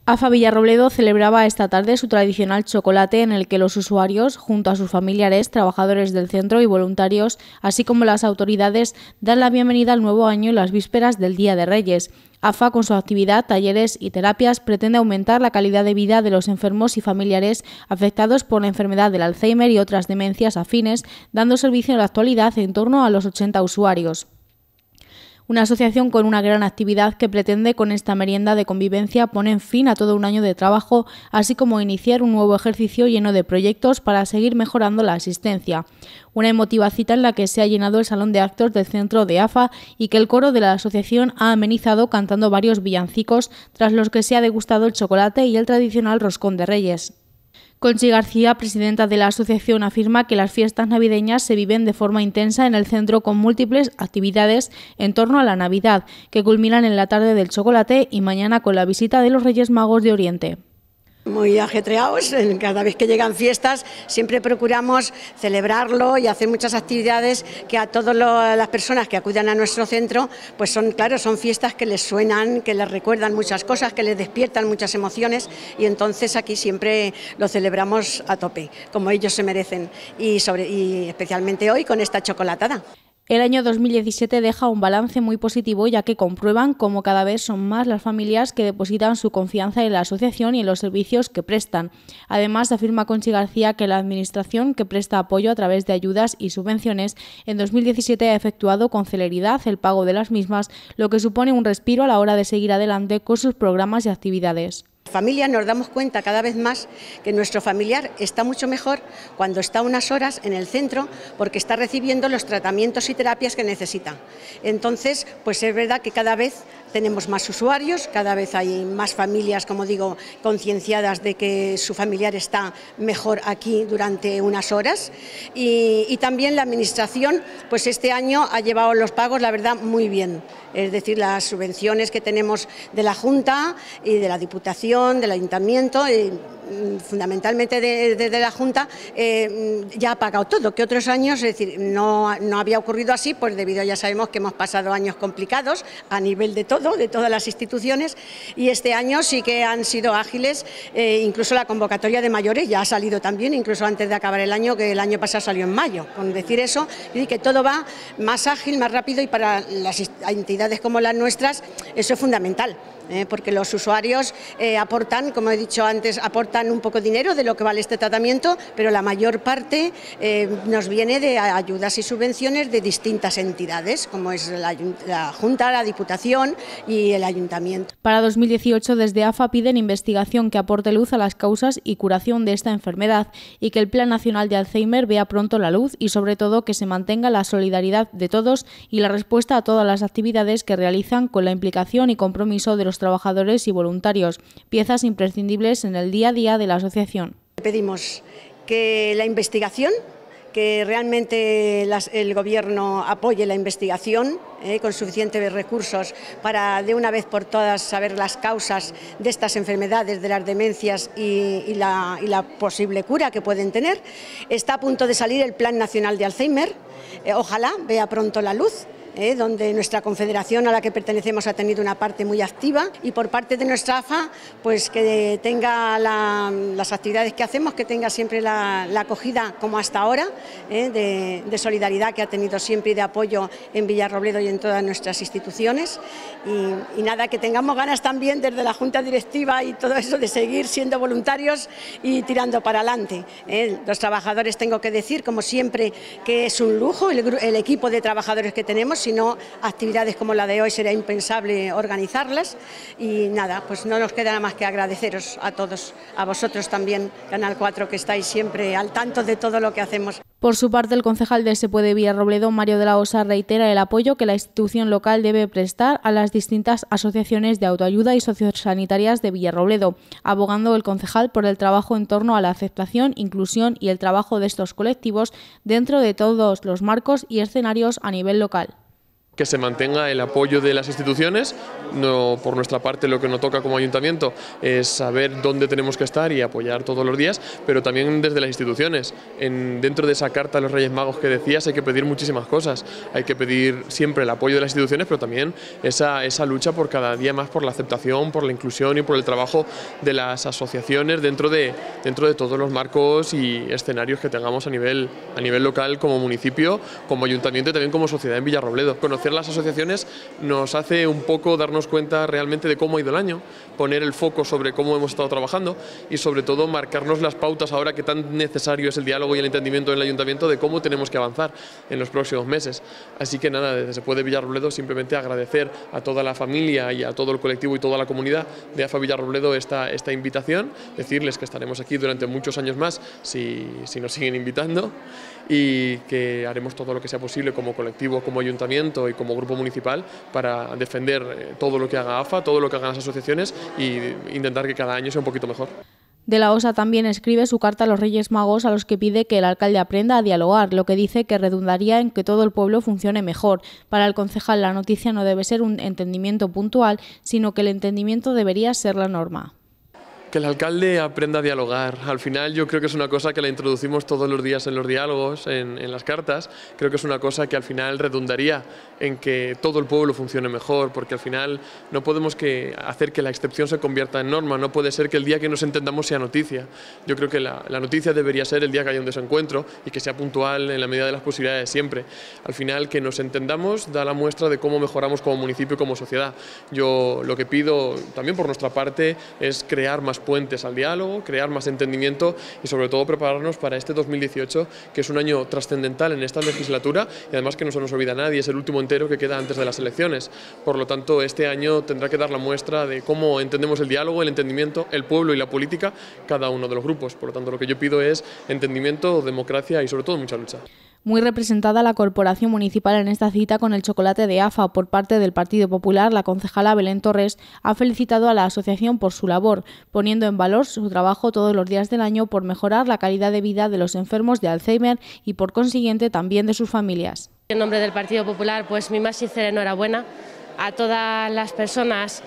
AFA Villarrobledo celebraba esta tarde su tradicional chocolate en el que los usuarios, junto a sus familiares, trabajadores del centro y voluntarios, así como las autoridades, dan la bienvenida al nuevo año en las vísperas del Día de Reyes. AFA, con su actividad, talleres y terapias, pretende aumentar la calidad de vida de los enfermos y familiares afectados por la enfermedad del Alzheimer y otras demencias afines, dando servicio en la actualidad en torno a los 80 usuarios. Una asociación con una gran actividad que pretende con esta merienda de convivencia poner fin a todo un año de trabajo, así como iniciar un nuevo ejercicio lleno de proyectos para seguir mejorando la asistencia. Una emotiva cita en la que se ha llenado el salón de actos del centro de AFA y que el coro de la asociación ha amenizado cantando varios villancicos, tras los que se ha degustado el chocolate y el tradicional roscón de Reyes. Conchi García, presidenta de la asociación, afirma que las fiestas navideñas se viven de forma intensa en el centro con múltiples actividades en torno a la Navidad, que culminan en la tarde del chocolate y mañana con la visita de los Reyes Magos de Oriente. Muy ajetreados, cada vez que llegan fiestas siempre procuramos celebrarlo y hacer muchas actividades que a todas las personas que acudan a nuestro centro, pues son fiestas que les suenan, que les recuerdan muchas cosas, que les despiertan muchas emociones, y entonces aquí siempre lo celebramos a tope, como ellos se merecen, y especialmente hoy con esta chocolatada. El año 2017 deja un balance muy positivo, ya que comprueban cómo cada vez son más las familias que depositan su confianza en la asociación y en los servicios que prestan. Además, afirma Conchi García que la Administración, que presta apoyo a través de ayudas y subvenciones, en 2017 ha efectuado con celeridad el pago de las mismas, lo que supone un respiro a la hora de seguir adelante con sus programas y actividades. Familias nos damos cuenta cada vez más que nuestro familiar está mucho mejor cuando está unas horas en el centro, porque está recibiendo los tratamientos y terapias que necesita. Entonces, pues es verdad que cada vez tenemos más usuarios, cada vez hay más familias, como digo, concienciadas de que su familiar está mejor aquí durante unas horas, y también la Administración, pues este año ha llevado los pagos, la verdad, muy bien. Es decir, las subvenciones que tenemos de la Junta y de la Diputación, del Ayuntamiento, fundamentalmente de la Junta, ya ha pagado todo, que otros años, es decir, no había ocurrido así, pues debido, ya sabemos que hemos pasado años complicados a nivel de todas las instituciones, y este año sí que han sido ágiles, incluso la convocatoria de mayores ya ha salido también, incluso antes de acabar el año, que el año pasado salió en mayo. Con decir eso, y que todo va más ágil, más rápido, y para las entidades como las nuestras eso es fundamental. Porque los usuarios aportan, como he dicho antes, aportan un poco de dinero de lo que vale este tratamiento, pero la mayor parte nos viene de ayudas y subvenciones de distintas entidades, como es la Junta, la Diputación y el Ayuntamiento. Para 2018, desde AFA piden investigación que aporte luz a las causas y curación de esta enfermedad, y que el Plan Nacional de Alzheimer vea pronto la luz, y sobre todo que se mantenga la solidaridad de todos y la respuesta a todas las actividades que realizan con la implicación y compromiso de los trabajadores y voluntarios, piezas imprescindibles en el día a día de la asociación. Pedimos que la investigación, que realmente el Gobierno apoye la investigación con suficientes recursos para de una vez por todas saber las causas de estas enfermedades, de las demencias y la posible cura que pueden tener. Está a punto de salir el Plan Nacional de Alzheimer, ojalá vea pronto la luz. Donde nuestra confederación a la que pertenecemos ha tenido una parte muy activa, y por parte de nuestra AFA, pues que tenga las actividades que hacemos, que tenga siempre la acogida como hasta ahora, de solidaridad que ha tenido siempre y de apoyo en Villarrobledo y en todas nuestras instituciones, y nada, que tengamos ganas también desde la Junta Directiva y todo eso de seguir siendo voluntarios y tirando para adelante. Los trabajadores, tengo que decir, como siempre, que es un lujo el equipo de trabajadores que tenemos. Si no, actividades como la de hoy sería impensable organizarlas, y nada, pues no nos queda nada más que agradeceros a todos, a vosotros también, Canal 4, que estáis siempre al tanto de todo lo que hacemos. Por su parte, el concejal de SEPUE de Villarrobledo, Mario de la Osa, reitera el apoyo que la institución local debe prestar a las distintas asociaciones de autoayuda y sociosanitarias de Villarrobledo, abogando el concejal por el trabajo en torno a la aceptación, inclusión y el trabajo de estos colectivos dentro de todos los marcos y escenarios a nivel local. Que se mantenga el apoyo de las instituciones. No, por nuestra parte, lo que nos toca como ayuntamiento es saber dónde tenemos que estar y apoyar todos los días, pero también desde las instituciones. Dentro de esa carta a los Reyes Magos que decías, hay que pedir muchísimas cosas. Hay que pedir siempre el apoyo de las instituciones, pero también esa lucha por cada día más por la aceptación, por la inclusión y por el trabajo de las asociaciones dentro de todos los marcos y escenarios que tengamos a nivel local, como municipio, como ayuntamiento y también como sociedad en Villarrobledo. Conocer las asociaciones nos hace un poco darnos cuenta realmente de cómo ha ido el año, poner el foco sobre cómo hemos estado trabajando y sobre todo marcarnos las pautas ahora que tan necesario es el diálogo y el entendimiento en el ayuntamiento de cómo tenemos que avanzar en los próximos meses. Así que nada, desde Se Puede Villarrobledo simplemente agradecer a toda la familia y a todo el colectivo y toda la comunidad de AFA Villarrobledo esta invitación, decirles que estaremos aquí durante muchos años más si nos siguen invitando y que haremos todo lo que sea posible como colectivo, como ayuntamiento y como grupo municipal para defender todo lo que haga AFA, todo lo que hagan las asociaciones y intentar que cada año sea un poquito mejor. De la Osa también escribe su carta a los Reyes Magos a los que pide que el alcalde aprenda a dialogar, lo que dice que redundaría en que todo el pueblo funcione mejor. Para el concejal la noticia no debe ser un entendimiento puntual, sino que el entendimiento debería ser la norma. Que el alcalde aprenda a dialogar. Al final yo creo que es una cosa que la introducimos todos los días en los diálogos, en las cartas. Creo que es una cosa que al final redundaría en que todo el pueblo funcione mejor, porque al final no podemos hacer que la excepción se convierta en norma. No puede ser que el día que nos entendamos sea noticia. Yo creo que la noticia debería ser el día que haya un desencuentro y que sea puntual en la medida de las posibilidades siempre. Al final que nos entendamos da la muestra de cómo mejoramos como municipio y como sociedad. Yo lo que pido también por nuestra parte es crear más puentes al diálogo, crear más entendimiento y sobre todo prepararnos para este 2018, que es un año trascendental en esta legislatura y además que no se nos olvida a nadie, es el último entero que queda antes de las elecciones. Por lo tanto, este año tendrá que dar la muestra de cómo entendemos el diálogo, el entendimiento, el pueblo y la política, cada uno de los grupos. Por lo tanto, lo que yo pido es entendimiento, democracia y sobre todo mucha lucha. Muy representada la corporación municipal en esta cita con el chocolate de AFA por parte del Partido Popular, la concejala Belén Torres ha felicitado a la asociación por su labor, poniendo en valor su trabajo todos los días del año por mejorar la calidad de vida de los enfermos de Alzheimer y por consiguiente también de sus familias. En nombre del Partido Popular, pues mi más sincera enhorabuena a todas las personas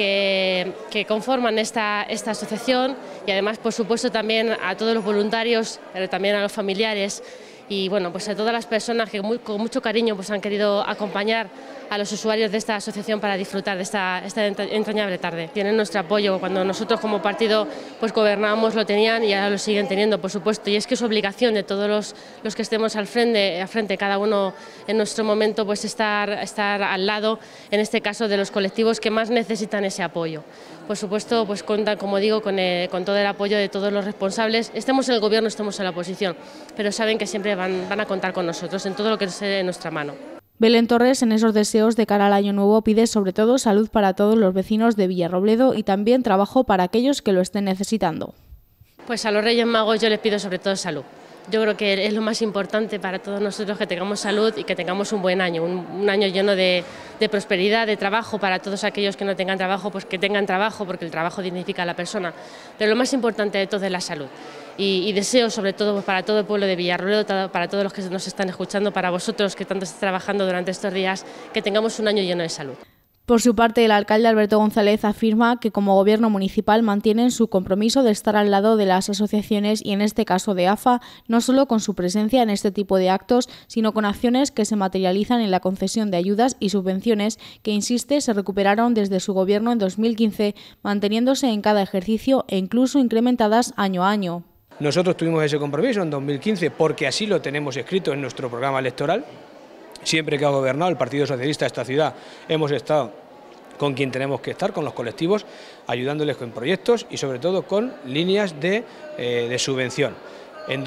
que conforman esta asociación y además, por supuesto, también a todos los voluntarios, pero también a los familiares. Y bueno, pues a todas las personas que con mucho cariño pues han querido acompañar a los usuarios de esta asociación para disfrutar de esta entrañable tarde. Tienen nuestro apoyo. Cuando nosotros como partido pues gobernábamos lo tenían y ahora lo siguen teniendo, por supuesto. Y es que es obligación de todos los que estemos al frente, cada uno en nuestro momento, pues estar al lado, en este caso, de los colectivos que más necesitan ese apoyo. Por supuesto, pues cuentan, como digo, con todo el apoyo de todos los responsables. Estemos en el gobierno, estemos en la oposición, pero saben que siempre van a contar con nosotros en todo lo que esté en nuestra mano. Belén Torres, en esos deseos de cara al año nuevo, pide sobre todo salud para todos los vecinos de Villarrobledo y también trabajo para aquellos que lo estén necesitando. Pues a los Reyes Magos yo les pido sobre todo salud. Yo creo que es lo más importante para todos nosotros, que tengamos salud y que tengamos un buen año, un año lleno de prosperidad, de trabajo. Para todos aquellos que no tengan trabajo, pues que tengan trabajo, porque el trabajo dignifica a la persona. Pero lo más importante de todo es la salud. Y deseo sobre todo pues para todo el pueblo de Villarrobledo, para todos los que nos están escuchando, para vosotros que tanto estáis trabajando durante estos días, que tengamos un año lleno de salud. Por su parte, el alcalde Alberto González afirma que como gobierno municipal mantienen su compromiso de estar al lado de las asociaciones y en este caso de AFA, no solo con su presencia en este tipo de actos, sino con acciones que se materializan en la concesión de ayudas y subvenciones que, insiste, se recuperaron desde su gobierno en 2015, manteniéndose en cada ejercicio e incluso incrementadas año a año. Nosotros tuvimos ese compromiso en 2015 porque así lo tenemos escrito en nuestro programa electoral. Siempre que ha gobernado el Partido Socialista de esta ciudad hemos estado con quien tenemos que estar, con los colectivos, ayudándoles con proyectos y sobre todo con líneas de subvención. En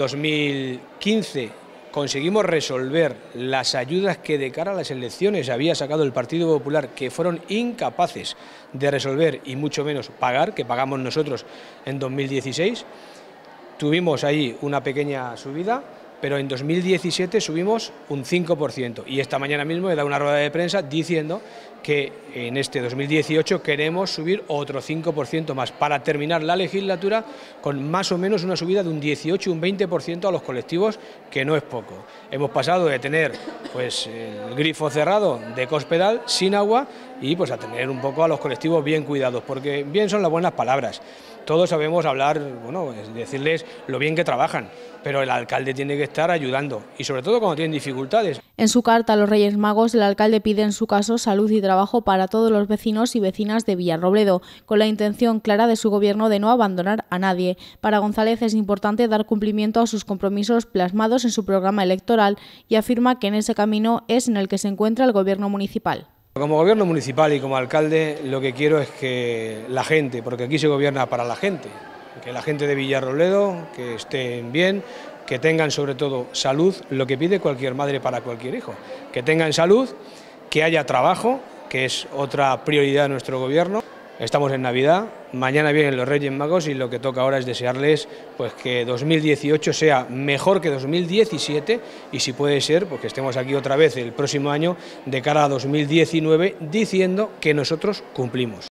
2015 conseguimos resolver las ayudas que de cara a las elecciones había sacado el Partido Popular, que fueron incapaces de resolver y mucho menos pagar, que pagamos nosotros en 2016. Tuvimos ahí una pequeña subida, pero en 2017 subimos un 5%, y esta mañana mismo he dado una rueda de prensa diciendo que en este 2018 queremos subir otro 5% más, para terminar la legislatura con más o menos una subida de un 18 y un 20% a los colectivos, que no es poco. Hemos pasado de tener pues el grifo cerrado de Cospedal sin agua y pues a tener un poco a los colectivos bien cuidados, porque bien son las buenas palabras. Todos sabemos hablar, bueno, decirles lo bien que trabajan, pero el alcalde tiene que estar ayudando, y sobre todo cuando tienen dificultades. En su carta a los Reyes Magos, el alcalde pide en su caso salud y trabajo para todos los vecinos y vecinas de Villarrobledo, con la intención clara de su gobierno de no abandonar a nadie. Para González es importante dar cumplimiento a sus compromisos plasmados en su programa electoral, y afirma que en ese camino es en el que se encuentra el gobierno municipal. Como gobierno municipal y como alcalde, lo que quiero es que la gente, porque aquí se gobierna para la gente, que la gente de Villarrobledo, que estén bien, que tengan sobre todo salud, lo que pide cualquier madre para cualquier hijo, que tengan salud, que haya trabajo, que es otra prioridad de nuestro gobierno. Estamos en Navidad, mañana vienen los Reyes Magos y lo que toca ahora es desearles pues que 2018 sea mejor que 2017, y si puede ser, pues que estemos aquí otra vez el próximo año de cara a 2019 diciendo que nosotros cumplimos.